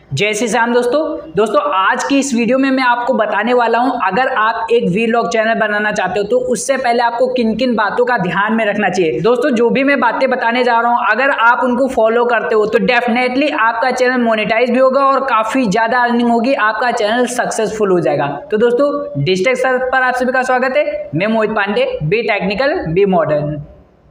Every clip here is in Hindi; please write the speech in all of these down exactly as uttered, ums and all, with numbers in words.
जय श्री राम दोस्तों दोस्तों आज की इस वीडियो में मैं आपको बताने वाला हूं, अगर आप एक वीलॉग चैनल बनाना चाहते हो तो उससे पहले आपको किन किन बातों का ध्यान में रखना चाहिए। दोस्तों जो भी मैं बातें बताने जा रहा हूं, अगर आप उनको फॉलो करते हो तो डेफिनेटली आपका चैनल मोनेटाइज भी होगा और काफी ज्यादा अर्निंग होगी, आपका चैनल सक्सेसफुल हो जाएगा। तो दोस्तों डिजिटल सर पर आप सभी का स्वागत है। मैं Mohit Pandey, B technical B modern.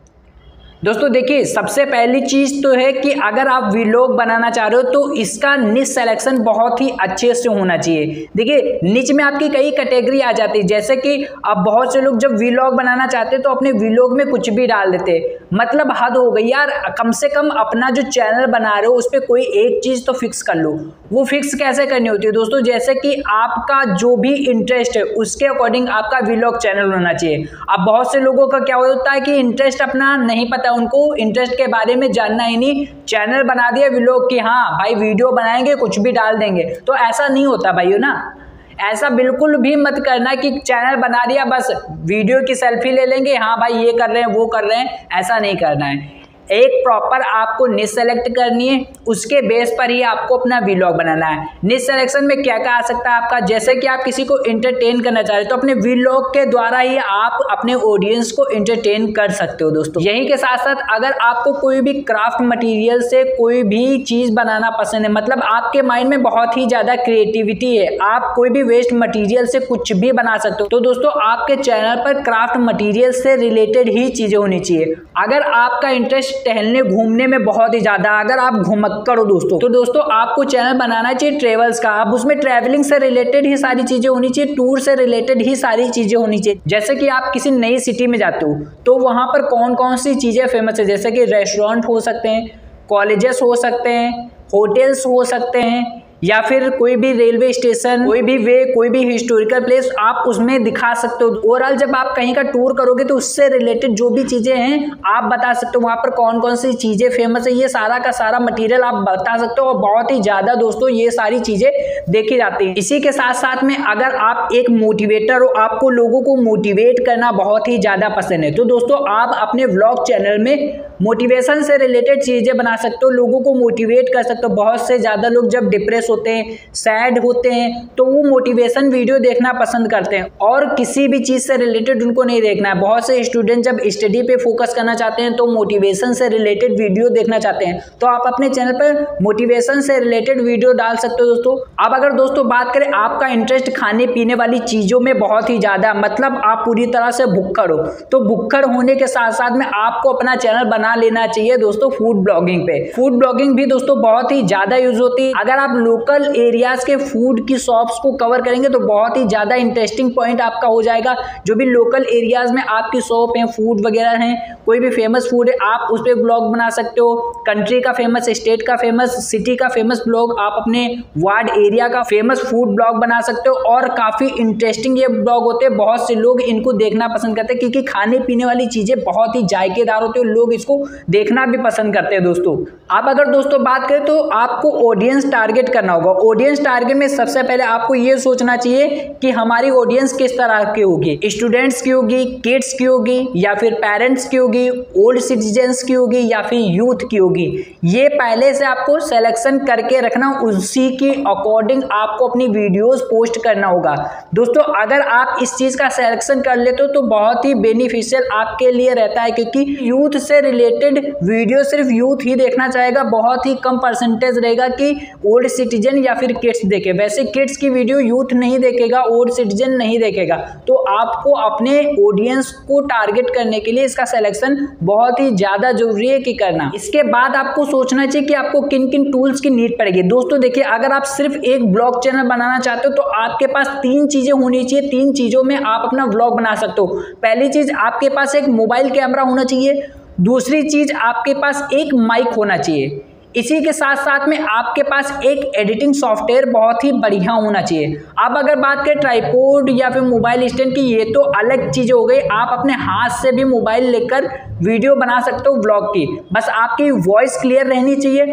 दोस्तों देखिए, सबसे पहली चीज तो है कि अगर आप वीलॉग बनाना चाह रहे हो तो इसका निच सिलेक्शन बहुत ही अच्छे से होना चाहिए। देखिए निच में आपकी कई कैटेगरी आ जाती है, जैसे कि अब बहुत से लोग जब वीलॉग बनाना चाहते हैं तो अपने वीलॉग में कुछ भी डाल देते हैं। मतलब हद हो गई यार, कम से कम अपना जो चैनल बना रहे हो उस पर कोई एक चीज तो फिक्स कर लो। वो फिक्स कैसे करनी होती है दोस्तों, जैसे कि आपका जो भी इंटरेस्ट है उसके अकॉर्डिंग आपका वीलॉग चैनल होना चाहिए। अब बहुत से लोगों का क्या होता है कि इंटरेस्ट अपना नहीं पता, उनको इंटरेस्ट के बारे में जानना ही नहीं, चैनल बना दिया वीलॉग की, हाँ भाई वीडियो बनाएंगे कुछ भी डाल देंगे। तो ऐसा नहीं होता भाइयों ना, ऐसा बिल्कुल भी मत करना कि चैनल बना दिया बस वीडियो की सेल्फी ले लेंगे, हाँ भाई ये कर रहे हैं वो कर रहे हैं, ऐसा नहीं करना है। एक प्रॉपर आपको निच सेलेक्ट करनी है, उसके बेस पर ही आपको अपना वीलॉग बनाना है। निच सिलेक्शन में क्या क्या आ सकता है आपका, जैसे कि आप किसी को एंटरटेन करना चाह रहे हो तो अपने वीलॉग के द्वारा ही आप अपने ऑडियंस को एंटरटेन कर सकते हो दोस्तों। यही के साथ साथ अगर आपको कोई भी क्राफ्ट मटेरियल से कोई भी चीज बनाना पसंद है, मतलब आपके माइंड में बहुत ही ज्यादा क्रिएटिविटी है, आप कोई भी वेस्ट मटेरियल से कुछ भी बना सकते हो, तो दोस्तों आपके चैनल पर क्राफ्ट मटेरियल से रिलेटेड ही चीजें होनी चाहिए। अगर आपका इंटरेस्ट टहलने घूमने में बहुत ही ज्यादा, अगर आप घुमक्कड़ हो दोस्तों, तो दोस्तों आपको चैनल बनाना चाहिए ट्रेवल्स का। आप उसमें ट्रैवलिंग से रिलेटेड ही सारी चीजें होनी चाहिए, टूर से रिलेटेड ही सारी चीजें होनी चाहिए। जैसे कि आप किसी नई सिटी में जाते हो तो वहां पर कौन कौन सी चीजें फेमस है, जैसे कि रेस्टोरेंट हो सकते हैं, कॉलेजेस हो सकते हैं, होटल्स हो सकते हैं, या फिर कोई भी रेलवे स्टेशन, कोई भी वे, कोई भी हिस्टोरिकल प्लेस आप उसमें दिखा सकते हो। ओवरऑल जब आप कहीं का टूर करोगे तो उससे रिलेटेड जो भी चीजें हैं आप बता सकते हो, वहां पर कौन कौन सी चीजें फेमस है, ये सारा का सारा मटेरियल आप बता सकते हो। और बहुत ही ज्यादा दोस्तों ये सारी चीजें देखी जाती हैं। इसी के साथ साथ में अगर आप एक मोटिवेटर हो, आपको लोगों को मोटिवेट करना बहुत ही ज्यादा पसंद है, तो दोस्तों आप अपने व्लॉग चैनल में मोटिवेशन से रिलेटेड चीजें बना सकते हो, लोगों को मोटिवेट कर सकते हो। बहुत से ज्यादा लोग जब डिप्रेस होते हैं, सैड होते हैं, तो वो मोटिवेशन वीडियो देखना पसंद करते हैं और किसी भी चीज से रिलेटेड उनको नहीं देखना है। बहुत से स्टूडेंट जब स्टडी पे फोकस करना चाहते हैं तो मोटिवेशन से रिलेटेड वीडियो देखना चाहते हैं, तो आप अपने चैनल पर मोटिवेशन से रिलेटेड वीडियो डाल सकते हो दोस्तों। अब अगर दोस्तों बात करें, आपका इंटरेस्ट खाने पीने वाली चीजों में बहुत ही ज्यादा, मतलब आप पूरी तरह से भुक्कड़ हो, तो भुक्कड़ होने के साथ साथ में आपको अपना चैनल बना लेना चाहिए दोस्तों फूड ब्लॉगिंग पे। फूड ब्लॉगिंग भी दोस्तों बहुत ही ज्यादा यूज होती है। अगर आप लोकल एरियाज के फूड की शॉप्स को कवर करेंगे तो बहुत ही ज्यादा इंटरेस्टिंग पॉइंट आपका हो जाएगा। जो भी लोकल एरियाज में आपकी शॉप है, फूड वगैरह हैं, कोई भी फेमस फूड है, आप उस पर ब्लॉग बना सकते हो। कंट्री का फेमस, स्टेट का फेमस, सिटी का फेमस ब्लॉग, आप अपने वार्ड एरिया का फेमस फूड ब्लॉग बना सकते हो। और काफी इंटरेस्टिंग ये ब्लॉग होते हैं, बहुत से लोग इनको देखना पसंद करते हैं क्योंकि खाने पीने वाली चीजें बहुत ही जायकेदार होती है, लोग इसको देखना भी पसंद करते हैं दोस्तों। अब अगर दोस्तों बात करें तो आपको ऑडियंस टारगेट करना होगा। ऑडियंस टारगेट में सबसे पहले आपको ये सोचना चाहिए कि हमारी ऑडियंस किस तरह की होगी, स्टूडेंट्स की होगी, किड्स की होगी, या फिर पेरेंट्स की होगी, ओल्ड सिटीजन्स की होगी, या फिर यूथ की होगी। ये पहले से आपको सिलेक्शन करके रखना, उसी के अकॉर्डिंग आपको अपनी वीडियोस पोस्ट करना होगा दोस्तों। अगर आप इस चीज का सिलेक्शन कर लेते हो तो बहुत ही बेनिफिशियल आपके लिए रहता है, क्योंकि यूथ से रिलेटेड वीडियो सिर्फ यूथ ही देखना चाहेगा, बहुत ही कम परसेंटेज रहेगा कि ओल्ड सिटीजन या फिर किड्स देखे। वैसे किड्स की वीडियो यूथ नहीं देखेगा, ओल्ड सिटीजन नहीं देखेगा। तो आपको अपने ऑडियंस को टारगेट करने के लिए इसका सिलेक्शन बहुत ही ज्यादा जरूरी है कि करना। इसके बाद आपको सोचना चाहिए कि आपको किन किन टूल्स की नीड पड़ेगी दोस्तों। देखिए, अगर आप सिर्फ एक ब्लॉग चैनल बनाना चाहते हो तो आपके पास तीन चीजें होनी चाहिए, तीन चीजों में आप अपना ब्लॉग बना सकते हो। पहली चीज, आपके पास एक मोबाइल कैमरा होना चाहिए। दूसरी चीज, आपके पास एक माइक होना चाहिए। इसी के साथ साथ में आपके पास एक एडिटिंग सॉफ्टवेयर बहुत ही बढ़िया होना चाहिए। अब अगर बात करें ट्राइपॉड या फिर मोबाइल स्टैंड की, ये तो अलग चीज़ हो गई। आप अपने हाथ से भी मोबाइल लेकर वीडियो बना सकते हो ब्लॉग की, बस आपकी वॉइस क्लियर रहनी चाहिए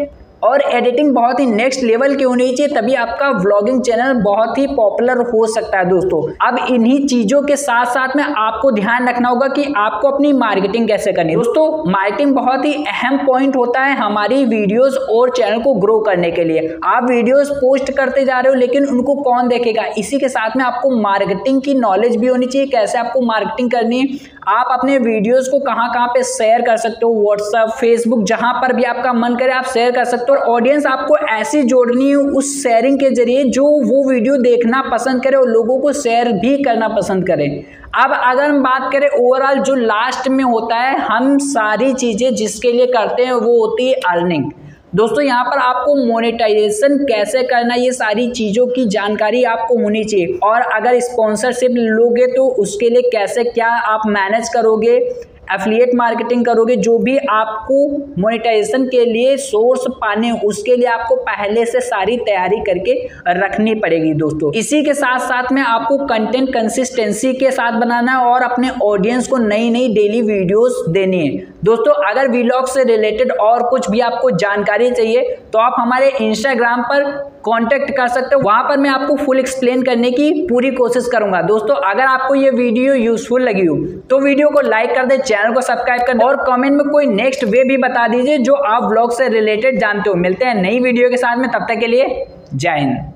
और एडिटिंग बहुत ही नेक्स्ट लेवल की होनी चाहिए, तभी आपका व्लॉगिंग चैनल बहुत ही पॉपुलर हो सकता है दोस्तों। अब इन्हीं चीजों के साथ साथ में आपको ध्यान रखना होगा कि आपको अपनी मार्केटिंग कैसे करनी है। दोस्तों मार्केटिंग बहुत ही अहम पॉइंट होता है हमारी वीडियोस और चैनल को ग्रो करने के लिए। आप वीडियोस पोस्ट करते जा रहे हो लेकिन उनको कौन देखेगा, इसी के साथ में आपको मार्केटिंग की नॉलेज भी होनी चाहिए, कैसे आपको मार्केटिंग करनी है। आप अपने वीडियोस को कहां कहां पे शेयर कर सकते हो, व्हाट्सएप, फेसबुक, जहां पर भी आपका मन करे आप शेयर कर सकते हो। और ऑडियंस आपको ऐसी जोड़नी है उस शेयरिंग के जरिए जो वो वीडियो देखना पसंद करे और लोगों को शेयर भी करना पसंद करे। अब अगर हम बात करें ओवरऑल जो लास्ट में होता है, हम सारी चीजें जिसके लिए करते हैं वो होती है अर्निंग। दोस्तों यहाँ पर आपको मोनेटाइजेशन कैसे करना है, ये सारी चीज़ों की जानकारी आपको होनी चाहिए। और अगर स्पॉन्सरशिप लोगे तो उसके लिए कैसे क्या आप मैनेज करोगे, एफिलिएट मार्केटिंग करोगे, जो भी आपको मोनेटाइजेशन के लिए सोर्स पाने उसके लिए आपको पहले से सारी तैयारी करके रखनी पड़ेगी दोस्तों। इसी के साथ साथ में आपको कंटेंट कंसिस्टेंसी के साथ बनाना है और अपने ऑडियंस को नई नई डेली वीडियोस देनी है। दोस्तों अगर वीलॉग से रिलेटेड और कुछ भी आपको जानकारी चाहिए तो आप हमारे इंस्टाग्राम पर कांटेक्ट कर सकते हो, वहां पर मैं आपको फुल एक्सप्लेन करने की पूरी कोशिश करूंगा। दोस्तों अगर आपको ये वीडियो यूजफुल लगी हो तो वीडियो को लाइक कर दे, चैनल को सब्सक्राइब कर दे और कमेंट में कोई नेक्स्ट वे भी बता दीजिए जो आप व्लॉग से रिलेटेड जानते हो। मिलते हैं नई वीडियो के साथ में, तब तक के लिए जय हिंद।